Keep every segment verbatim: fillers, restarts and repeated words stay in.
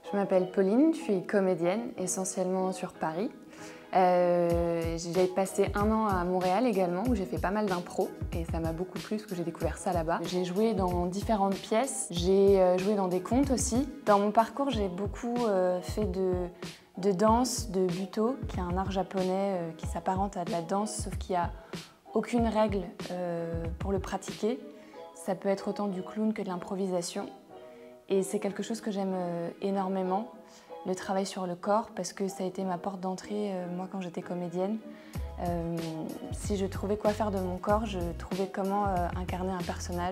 Je m'appelle Pauline, je suis comédienne, essentiellement sur Paris. Euh, j'ai passé un an à Montréal également, où j'ai fait pas mal d'impro, et ça m'a beaucoup plu, parce que j'ai découvert ça là-bas. J'ai joué dans différentes pièces, j'ai joué dans des contes aussi. Dans mon parcours, j'ai beaucoup euh, fait de, de danse, de Buto, qui est un art japonais euh, qui s'apparente à de la danse, sauf qu'il n'y a aucune règle euh, pour le pratiquer. Ça peut être autant du clown que de l'improvisation. Et c'est quelque chose que j'aime énormément, le travail sur le corps, parce que ça a été ma porte d'entrée, euh, moi, quand j'étais comédienne. Euh, si je trouvais quoi faire de mon corps, je trouvais comment euh, incarner un personnage.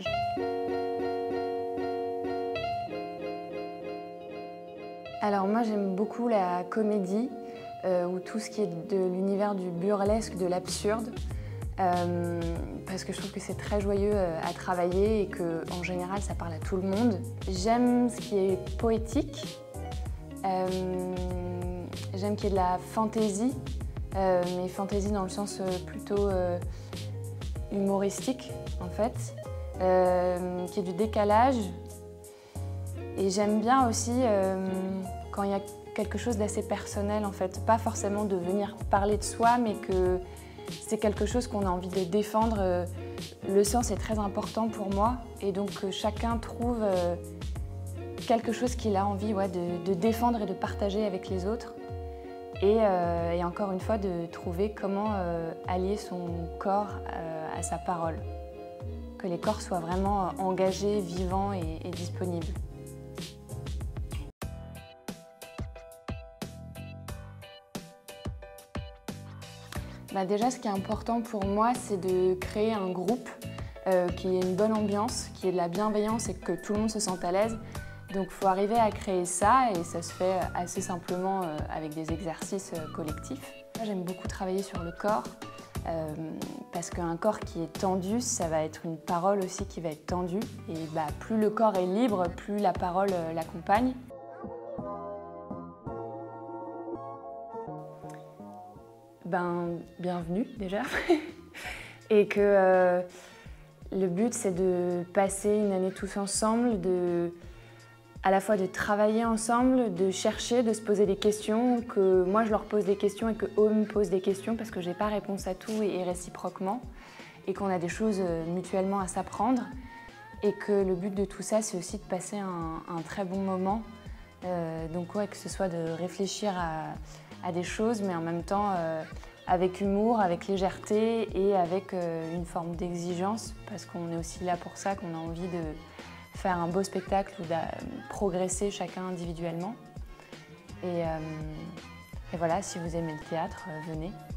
Alors moi, j'aime beaucoup la comédie, euh, ou tout ce qui est de l'univers du burlesque, de l'absurde. Euh, parce que je trouve que c'est très joyeux à travailler et qu'en général ça parle à tout le monde. J'aime ce qui est poétique, euh, j'aime qu'il y ait de la fantaisie, euh, mais fantaisie dans le sens plutôt euh, humoristique en fait, euh, qu'il y ait du décalage. Et j'aime bien aussi euh, quand il y a quelque chose d'assez personnel en fait, pas forcément de venir parler de soi, mais que c'est quelque chose qu'on a envie de défendre. Le sens est très important pour moi et donc que chacun trouve quelque chose qu'il a envie ouais, de, de défendre et de partager avec les autres. Et, euh, et encore une fois, de trouver comment euh, allier son corps euh, à sa parole. Que les corps soient vraiment engagés, vivants et, et disponibles. Bah déjà, ce qui est important pour moi, c'est de créer un groupe euh, qui ait une bonne ambiance, qui ait de la bienveillance et que tout le monde se sente à l'aise. Donc il faut arriver à créer ça et ça se fait assez simplement euh, avec des exercices euh, collectifs. J'aime beaucoup travailler sur le corps euh, parce qu'un corps qui est tendu, ça va être une parole aussi qui va être tendue. Et bah, plus le corps est libre, plus la parole euh, l'accompagne. Ben, bienvenue déjà. Et que euh, le but c'est de passer une année tous ensemble, de, à la fois de travailler ensemble, de chercher, de se poser des questions, que moi je leur pose des questions et qu'eux me posent des questions parce que j'ai pas réponse à tout et, et réciproquement, et qu'on a des choses mutuellement à s'apprendre. Et que le but de tout ça c'est aussi de passer un, un très bon moment. Euh, donc ouais, que ce soit de réfléchir à, à des choses, mais en même temps euh, avec humour, avec légèreté et avec euh, une forme d'exigence, parce qu'on est aussi là pour ça, qu'on a envie de faire un beau spectacle ou de progresser chacun individuellement. Et, euh, et voilà, si vous aimez le théâtre, euh, venez.